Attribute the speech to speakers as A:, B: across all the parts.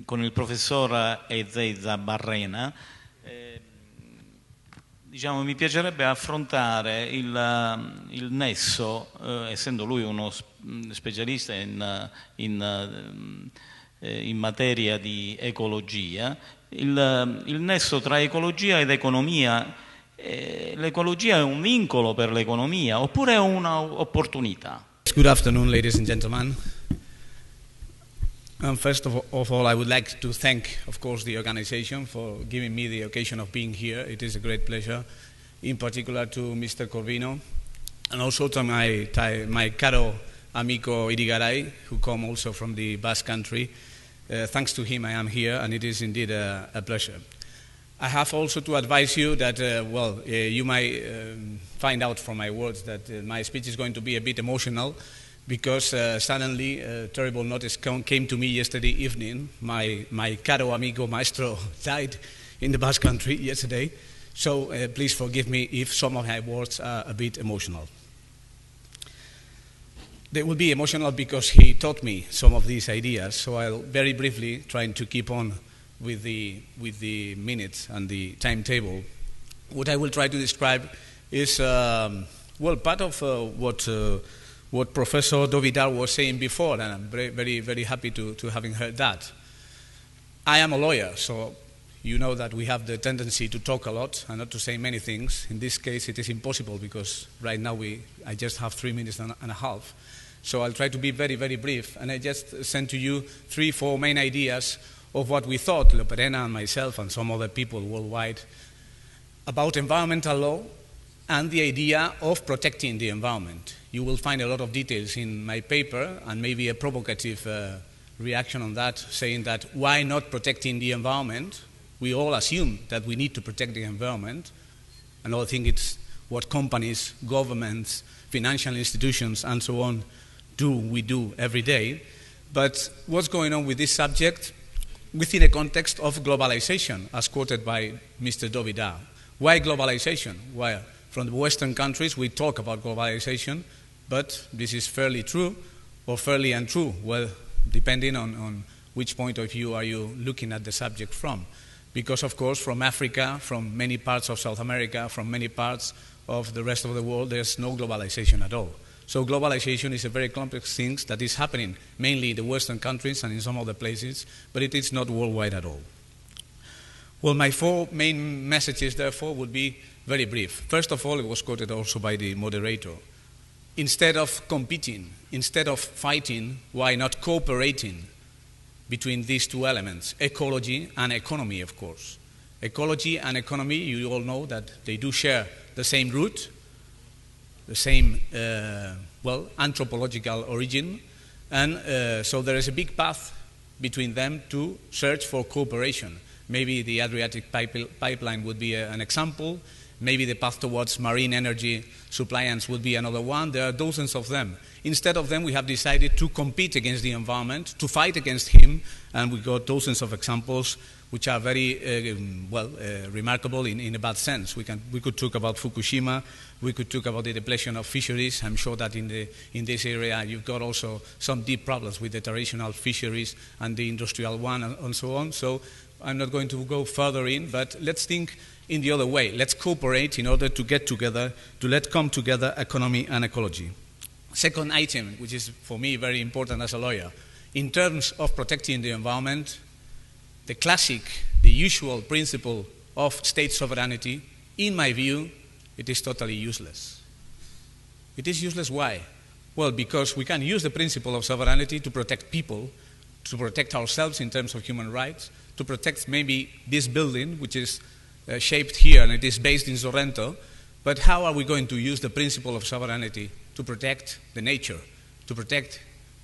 A: con il professor Ezeiza Barrena. Diciamo, mi piacerebbe affrontare il nesso, essendo lui uno specialista in materia di ecologia, il nesso tra ecologia ed economia. L'ecologia è un vincolo per l'economia oppure è un'opportunità?
B: Good afternoon, ladies and gentlemen. First of all, I would like to thank, of course, the organization for giving me the occasion of being here. It is a great pleasure, in particular to Mr. Corvino, and also to my caro amico Irigaray, who come also from the Basque Country. Thanks to him, I am here, and it is indeed a pleasure. I have also to advise you that, you might find out from my words that my speech is going to be a bit emotional, because suddenly a terrible notice came to me yesterday evening. My caro amigo maestro died in the Basque Country yesterday, so please forgive me if some of my words are a bit emotional. They will be emotional because he taught me some of these ideas, so I'll very briefly try to keep on with the minutes and the timetable. What I will try to describe is, part of what Professor Dovidar was saying before, and I'm very, very happy to having heard that. I am a lawyer, so you know that we have the tendency to talk a lot and not to say many things. In this case, it is impossible because right now I just have 3 minutes and a half. So I'll try to be very, very brief, and I just sent to you 3-4 main ideas of what we thought, Loperena and myself and some other people worldwide, about environmental law and the idea of protecting the environment. You will find a lot of details in my paper and maybe a provocative reaction on that, saying that why not protecting the environment? We all assume that we need to protect the environment, and I think it's what companies, governments, financial institutions, and so on we do every day. But what's going on with this subject within a context of globalization, as quoted by Mr. Dovidar? Why globalization? Well, from the Western countries we talk about globalization, but this is fairly true or fairly untrue, well, depending on which point of view are you looking at the subject from. Because, of course, from Africa, from many parts of South America, from many parts of the rest of the world, there's no globalization at all. So globalization is a very complex thing that is happening mainly in the Western countries and in some other places, but it is not worldwide at all. Well, my 4 main messages, therefore, would be very brief. First of all, it was quoted also by the moderator. Instead of competing, instead of fighting, why not cooperating between these 2 elements, ecology and economy, of course. Ecology and economy, you all know that they do share the same root, the same, anthropological origin, and so there is a big path between them to search for cooperation. Maybe the Adriatic pipeline would be an example. Maybe the path towards marine energy suppliance would be another one. There are dozens of them. Instead of them, we have decided to compete against the environment, to fight against him, and we got dozens of examples which are very remarkable in a bad sense. We could talk about Fukushima. We could talk about the depletion of fisheries. I'm sure that in this area you've got also some deep problems with the traditional fisheries and the industrial one and so on. So I'm not going to go further in, but let's think in the other way. Let's cooperate in order to get together, to let come together economy and ecology. Second item, which is for me very important as a lawyer, in terms of protecting the environment, the usual principle of state sovereignty, in my view, it is totally useless. It is useless why? Well, because we can use the principle of sovereignty to protect people, to protect ourselves in terms of human rights, to protect maybe this building, which is shaped here and it is based in Sorrento, but how are we going to use the principle of sovereignty to protect the nature, to protect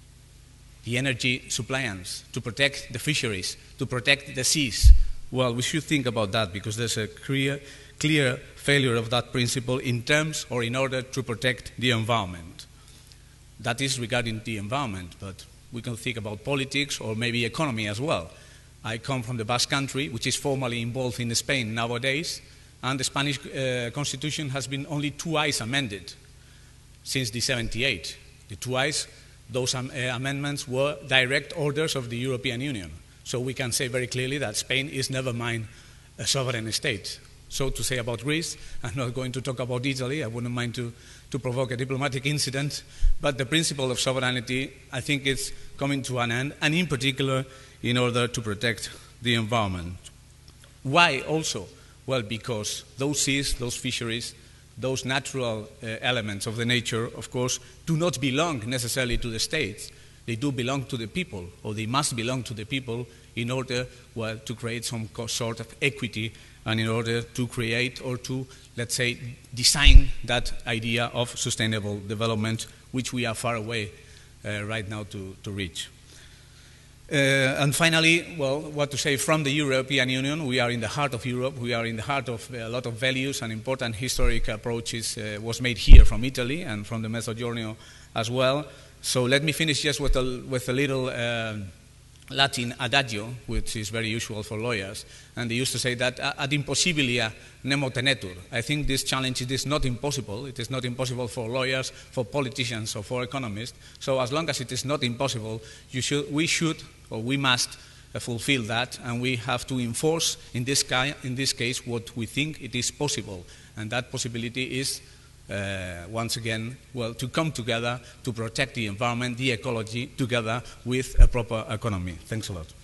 B: the energy suppliance, to protect the fisheries, to protect the seas? Well, we should think about that because there's a clear failure of that principle in terms or in order to protect the environment. That is regarding the environment, but we can think about politics or maybe economy as well. I come from the Basque Country, which is formally involved in Spain nowadays, and the Spanish constitution has been only twice amended since the 78. The twice, those amendments were direct orders of the European Union. So we can say very clearly that Spain is never mind a sovereign state. So to say about Greece, I'm not going to talk about Italy, I wouldn't mind to provoke a diplomatic incident, but the principle of sovereignty, I think it's coming to an end, and in particular, in order to protect the environment. Why also? Well, because those seas, those fisheries, those natural elements of the nature, of course, do not belong necessarily to the states. They do belong to the people, or they must belong to the people in order, well, to create some sort of equity and in order to create or to, let's say, design that idea of sustainable development, which we are far away right now to reach. And finally, well, what to say, from the European Union, we are in the heart of Europe, we are in the heart of a lot of values and important historic approaches was made here from Italy and from the Mezzogiorno as well. So let me finish just with a little Latin adagio, which is very usual for lawyers, and they used to say that ad impossibilia nemo tenetur. I think this challenge is not impossible. It is not impossible for lawyers, for politicians, or for economists. So as long as it is not impossible, we must fulfill that, and we have to enforce, in this case, what we think it is possible, and that possibility is once again, well, to come together to protect the environment, the ecology, together with a proper economy. Thanks a lot.